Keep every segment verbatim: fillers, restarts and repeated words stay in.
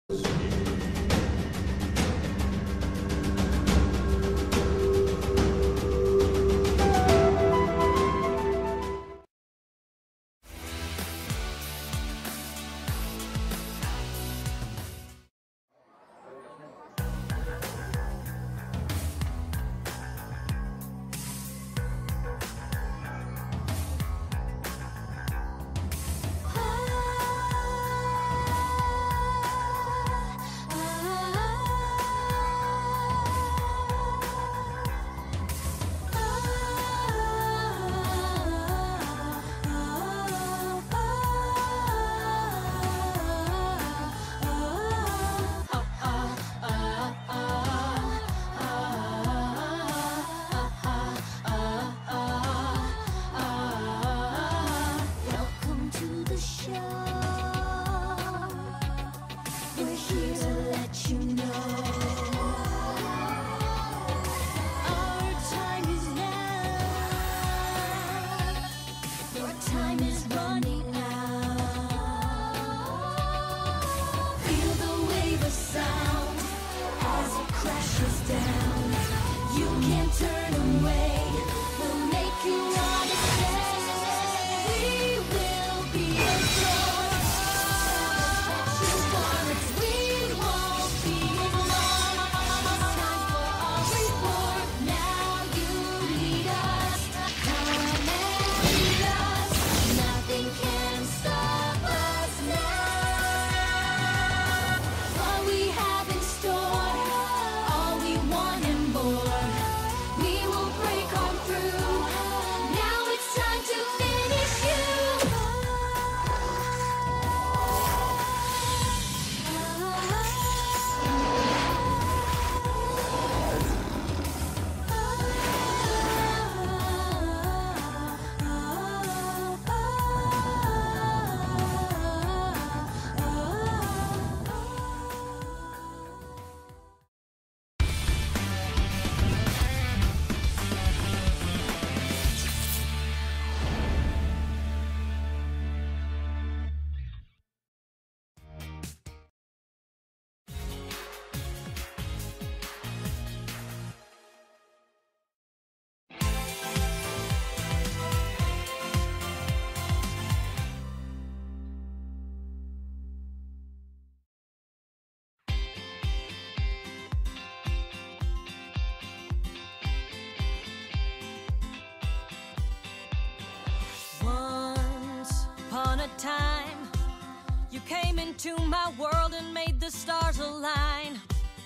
Time you came into my world and made the stars align.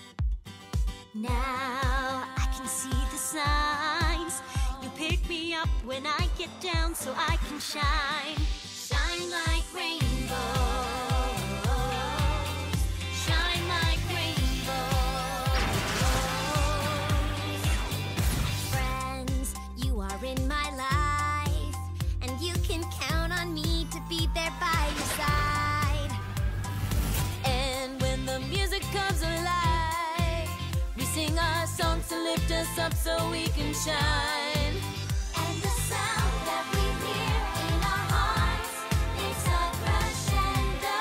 Now I can see the signs. You pick me up when I get down so I can shine. Shine like rainbows. Shine like rainbows. Friends, you are in my life, and you can count on me to be there by your side. And when the music comes alive, we sing our songs to lift us up so we can shine. And the sound that we hear in our hearts makes a crescendo.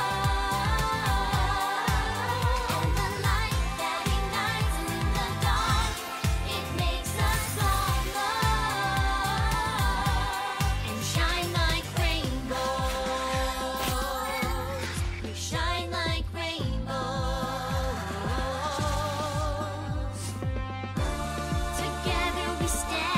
And the light that ignites in the dark, it makes us stronger and shine like rainbows. We shine like rainbows. Together we stand.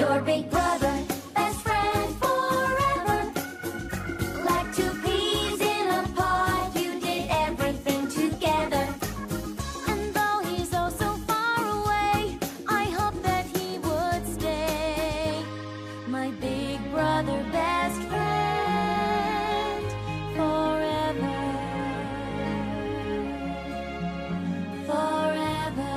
Your big brother, best friend forever. Like two peas in a pod, you did everything together. And though he's oh so far away, I hope that he would stay. My big brother, best friend forever. Forever.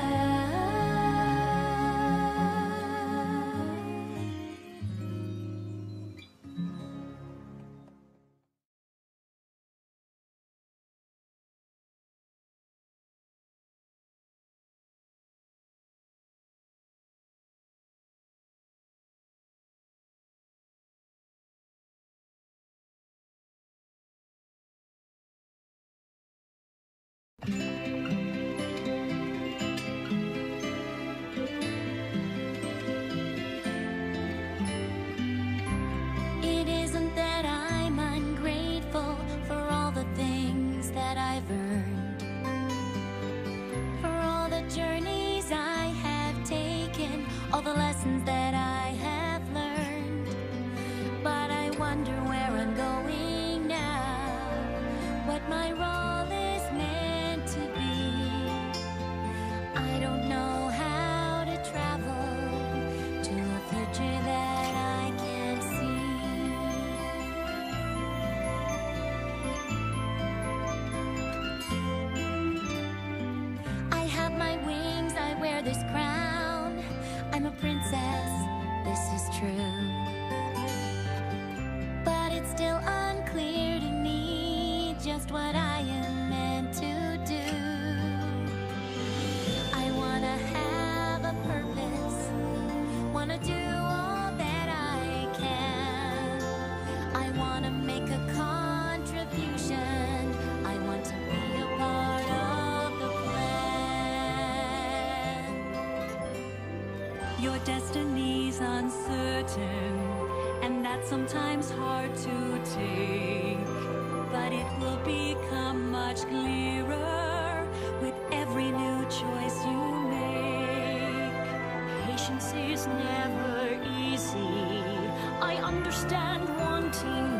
It isn't that I'm ungrateful for all the things that I've earned, for all the journeys I have taken, all the lessons that I have learned. But I wonder where I'm going now, what my role is meant to be. I don't know how to travel to a future that I can't see. I have my wings, I wear this crown. I'm a princess, this is true. But it's still unclear to me just what I am meant to do. I wanna have a purpose, wanna do all that I can. I wanna make a contribution, I want to be a part of the plan. Your destiny's uncertain, and that's sometimes hard to take. But it will become much clearer with every new choice you make. Patience is never easy. I understand wanting